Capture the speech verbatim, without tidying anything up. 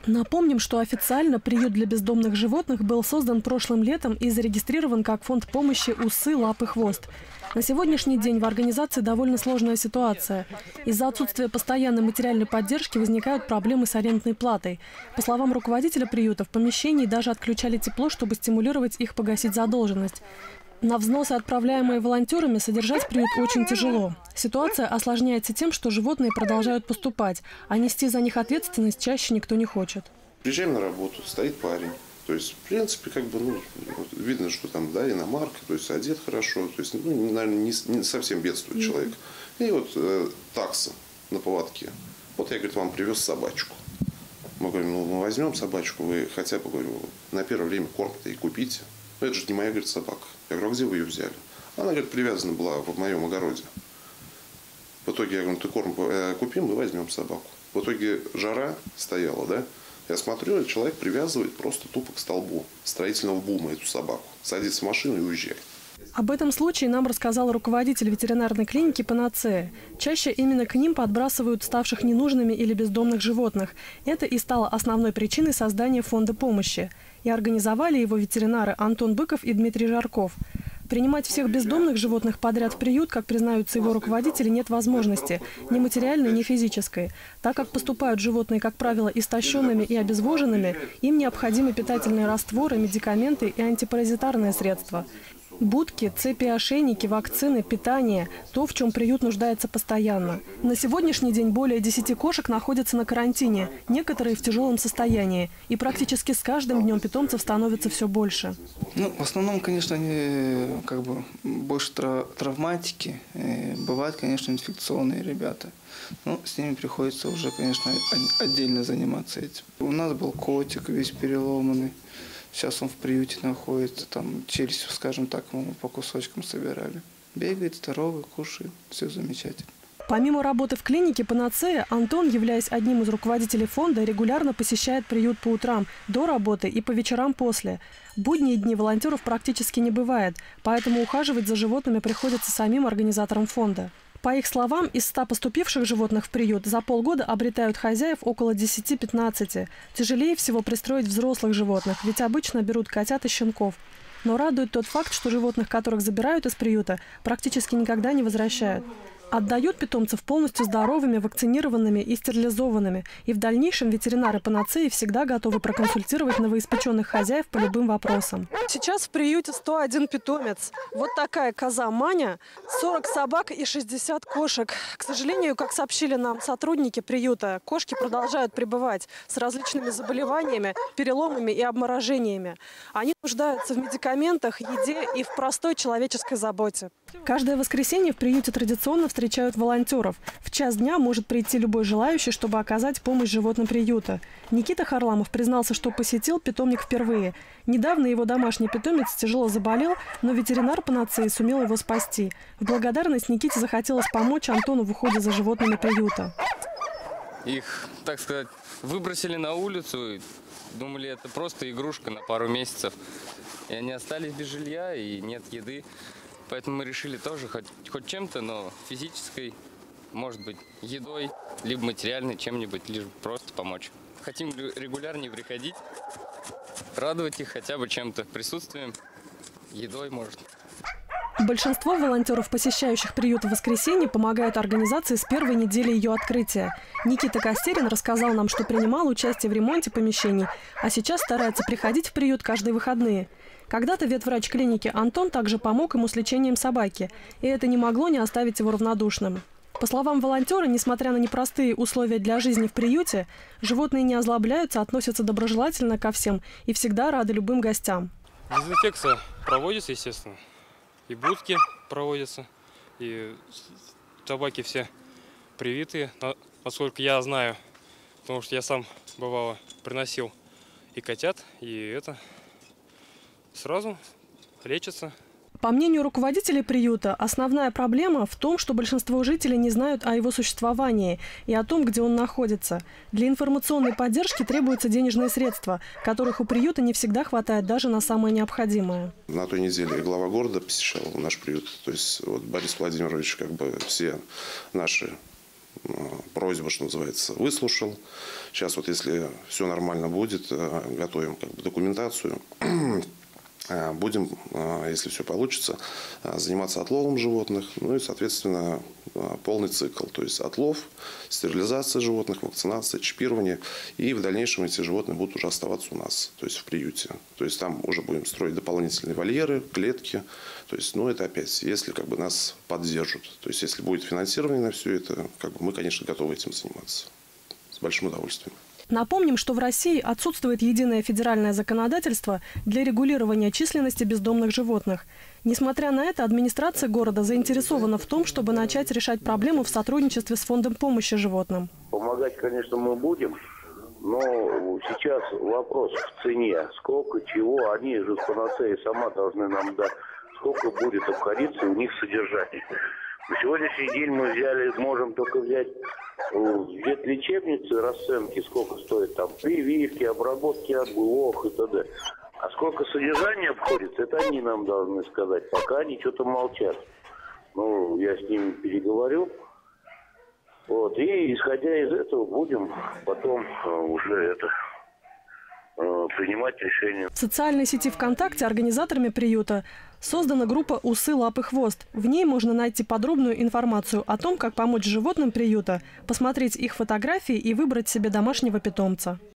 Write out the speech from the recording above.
Напомним, что официально приют для бездомных животных был создан прошлым летом и зарегистрирован как фонд помощи «Усы, лапы, хвост». На сегодняшний день в организации довольно сложная ситуация. Из-за отсутствия постоянной материальной поддержки возникают проблемы с арендной платой. По словам руководителя приюта, в помещении даже отключали тепло, чтобы стимулировать их погасить задолженность. На взносы, отправляемые волонтерами, содержать приют очень тяжело. Ситуация осложняется тем, что животные продолжают поступать, а нести за них ответственность чаще никто не хочет. Приезжаем на работу, стоит парень. То есть, в принципе, как бы, ну, видно, что там, да, иномарка, то есть одет хорошо, то есть, ну, наверное, не, не совсем бедствует mm-hmm. человек. И вот э, такса на поводке. Вот я, говорит, вам привез собачку. Мы говорим, ну, мы возьмем собачку, вы хотя бы, говорю, на первое время корм-то и купите. Но это же не моя, говорит, собака. Я говорю, а где вы ее взяли? Она, говорит, привязана была в моем огороде. В итоге я говорю, ну, ты корм купим, мы возьмем собаку. В итоге жара стояла, да? Я смотрю, человек привязывает просто тупо к столбу строительного бума эту собаку. Садится в машину и уезжает. Об этом случае нам рассказал руководитель ветеринарной клиники «Панацея». Чаще именно к ним подбрасывают ставших ненужными или бездомных животных. Это и стало основной причиной создания фонда помощи. И организовали его ветеринары Антон Быков и Дмитрий Жарков. Принимать всех бездомных животных подряд в приют, как признаются его руководители, нет возможности. Ни материальной, ни физической. Так как поступают животные, как правило, истощенными и обезвоженными, им необходимы питательные растворы, медикаменты и антипаразитарные средства. Будки, цепи, ошейники, вакцины, питание – то, в чем приют нуждается постоянно. На сегодняшний день более десяти кошек находятся на карантине, некоторые в тяжелом состоянии. И практически с каждым днем питомцев становится все больше. Ну, в основном, конечно, они как бы больше травматики. Бывают, конечно, инфекционные ребята. Но с ними приходится уже, конечно, отдельно заниматься этим. У нас был котик весь переломанный. Сейчас он в приюте находится, там челюсть, скажем так, мы по кусочкам собирали. Бегает, здоровый, кушает, все замечательно. Помимо работы в клинике «Панацея», Антон, являясь одним из руководителей фонда, регулярно посещает приют по утрам, до работы и по вечерам после. В будние дни волонтеров практически не бывает, поэтому ухаживать за животными приходится самим организаторам фонда. По их словам, из ста поступивших животных в приют за полгода обретают хозяев около десяти-пятнадцати. Тяжелее всего пристроить взрослых животных, ведь обычно берут котят и щенков. Но радует тот факт, что животных, которых забирают из приюта, практически никогда не возвращают. Отдают питомцев полностью здоровыми, вакцинированными и стерилизованными. И в дальнейшем ветеринары «Панацеи» всегда готовы проконсультировать новоиспеченных хозяев по любым вопросам. Сейчас в приюте сто один питомец. Вот такая коза Маня, сорок собак и шестьдесят кошек. К сожалению, как сообщили нам сотрудники приюта, кошки продолжают пребывать с различными заболеваниями, переломами и обморожениями. Они нуждаются в медикаментах, еде и в простой человеческой заботе. Каждое воскресенье в приюте традиционно встречают волонтеров. В час дня может прийти любой желающий, чтобы оказать помощь животным приюта. Никита Харламов признался, что посетил питомник впервые. Недавно его домашний питомец тяжело заболел, но ветеринар «Панацеи» сумел его спасти. В благодарность Никите захотелось помочь Антону в уходе за животными приюта. Их, так сказать, выбросили на улицу. Думали, это просто игрушка на пару месяцев. И они остались без жилья и нет еды. Поэтому мы решили тоже хоть, хоть чем-то, но физической, может быть, едой, либо материальной, чем-нибудь, лишь просто помочь. Хотим регулярнее приходить, радовать их хотя бы чем-то, присутствием, едой, может. Большинство волонтеров, посещающих приют в воскресенье, помогают организации с первой недели ее открытия. Никита Костерин рассказал нам, что принимал участие в ремонте помещений, а сейчас старается приходить в приют каждые выходные. Когда-то ветврач клиники Антон также помог ему с лечением собаки, и это не могло не оставить его равнодушным. По словам волонтера, несмотря на непростые условия для жизни в приюте, животные не озлобляются, относятся доброжелательно ко всем и всегда рады любым гостям. Дезинфекция проводится, естественно, и будки проводятся, и собаки все привитые, насколько я знаю, потому что я сам, бывало, приносил и котят, и это... Сразу лечатся. По мнению руководителей приюта, основная проблема в том, что большинство жителей не знают о его существовании и о том, где он находится. Для информационной поддержки требуются денежные средства, которых у приюта не всегда хватает даже на самое необходимое. На той неделе глава города посещал наш приют. То есть вот Борис Владимирович как бы все наши просьбу, что называется, выслушал. Сейчас вот если все нормально будет, готовим как бы документацию. Будем, если все получится, заниматься отловом животных, ну и, соответственно, полный цикл. То есть отлов, стерилизация животных, вакцинация, чипирование. И в дальнейшем эти животные будут уже оставаться у нас, то есть в приюте. То есть там уже будем строить дополнительные вольеры, клетки. То есть, ну, это опять, если как бы нас поддержат. То есть, если будет финансирование на все это, как бы мы, конечно, готовы этим заниматься. С большим удовольствием. Напомним, что в России отсутствует единое федеральное законодательство для регулирования численности бездомных животных. Несмотря на это, администрация города заинтересована в том, чтобы начать решать проблему в сотрудничестве с Фондом помощи животным. Помогать, конечно, мы будем, но сейчас вопрос в цене. Сколько, чего, они же с панацеей сама должны нам дать. Сколько будет обходиться у них содержание. На сегодняшний день мы взяли, можем только взять в ветлечебнице расценки, сколько стоит там прививки, обработки от блох и т.д. А сколько содержания обходится, это они нам должны сказать. Пока они что-то молчат. Ну, я с ними переговорю. Вот, и исходя из этого будем потом уже это принимать решение. В социальной сети ВКонтакте организаторами приюта создана группа «Усы, лапы, хвост». В ней можно найти подробную информацию о том, как помочь животным приюта, посмотреть их фотографии и выбрать себе домашнего питомца.